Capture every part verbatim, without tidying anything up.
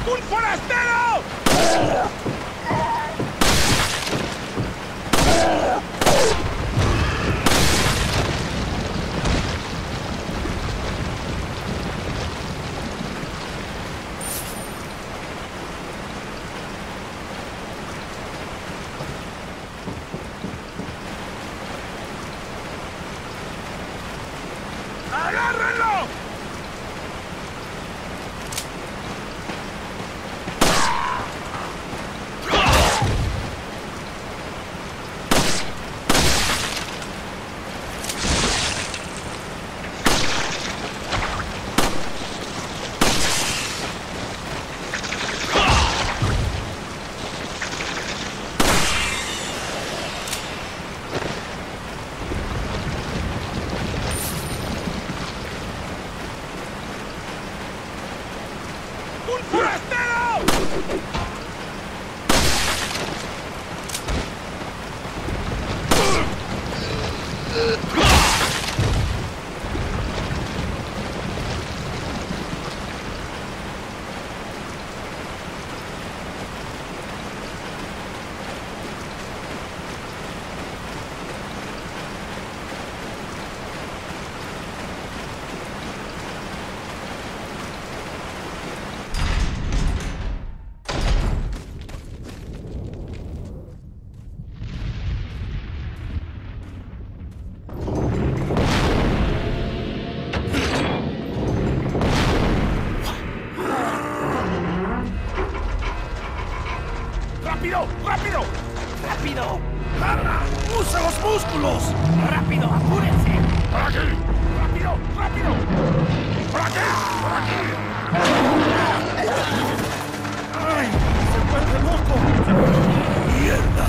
¡Un forastero! ¡Agárrenlo! ¡Un forastero! ¡Rápido! ¡Rápido! ¡Rápido! ¡Larga! ¡Usa los músculos! ¡Rápido! ¡Apúrense! ¡Por aquí! ¡Rápido! ¡Rápido! ¡Por aquí! ¡Por aquí! ¡Ay! ¡Se vuelve loco! ¡Mierda!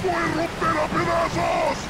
¡Voy a romper a pedazos!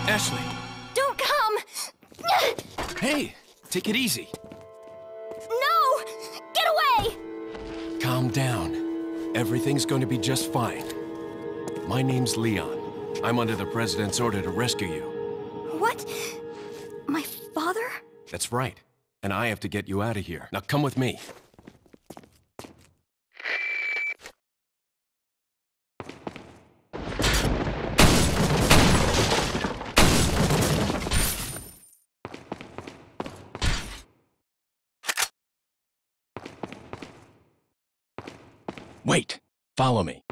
Ashley! Don't come! Hey, take it easy. No! Get away! Calm down. Everything's going to be just fine. My name's Leon. I'm under the President's order to rescue you. What? My father? That's right. And I have to get you out of here. Now come with me. Wait. Follow me.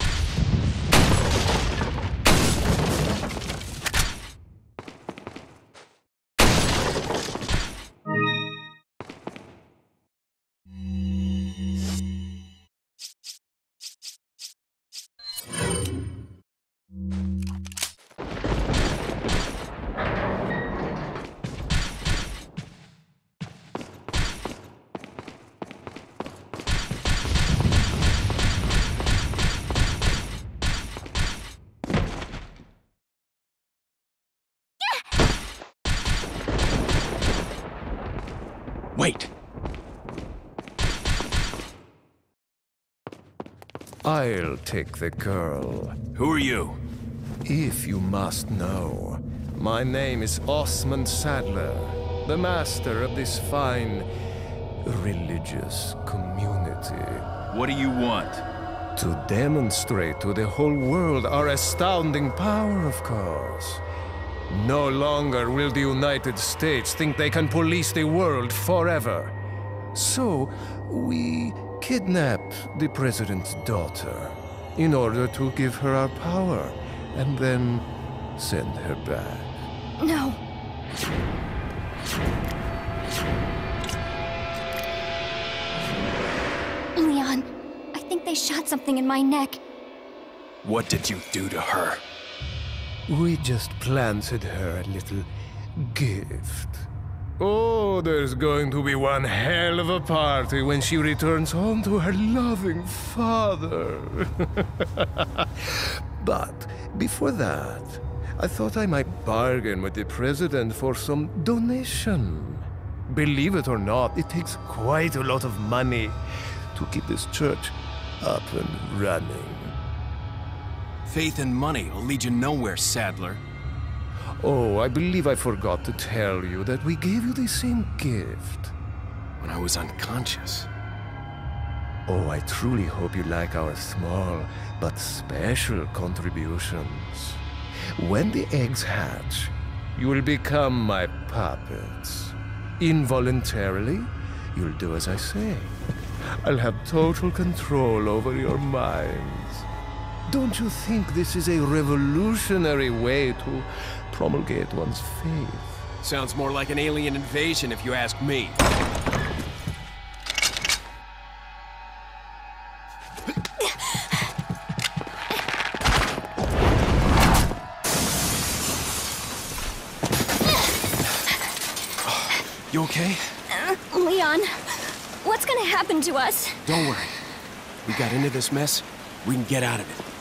Wait. I'll take the girl. Who are you? If you must know, my name is Osmond Sadler, the master of this fine religious community. What do you want? To demonstrate to the whole world our astounding power, of course. No longer will the United States think they can police the world forever. So, we kidnap the president's daughter in order to give her our power and then send her back. No. Leon, I think they shot something in my neck. What did you do to her? We just planted her a little gift. Oh, there's going to be one hell of a party when she returns home to her loving father. But before that, I thought I might bargain with the president for some donation. Believe it or not, it takes quite a lot of money to keep this church up and running. Faith and money will lead you nowhere, Sadler. Oh, I believe I forgot to tell you that we gave you the same gift. When I was unconscious. Oh, I truly hope you like our small but special contributions. When the eggs hatch, you will become my puppets. Involuntarily, you'll do as I say. I'll have total control over your minds. Don't you think this is a revolutionary way to promulgate one's faith? Sounds more like an alien invasion if you ask me. You okay? Uh, Leon, what's gonna happen to us? Don't worry. We got into this mess, we can get out of it.